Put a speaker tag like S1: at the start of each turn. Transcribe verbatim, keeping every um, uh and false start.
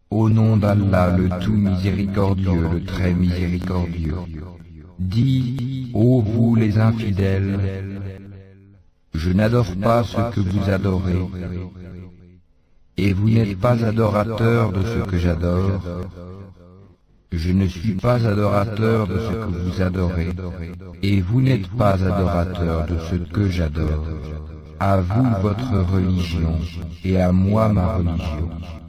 S1: Au nom d'Allah, le tout miséricordieux, le très miséricordieux. Dis, ô vous les infidèles, je n'adore pas ce que vous adorez, et vous n'êtes pas adorateurs de ce que j'adore. Je ne suis pas adorateur de ce que vous adorez, et vous n'êtes pas adorateurs de ce que j'adore. À vous votre religion, et à moi ma religion.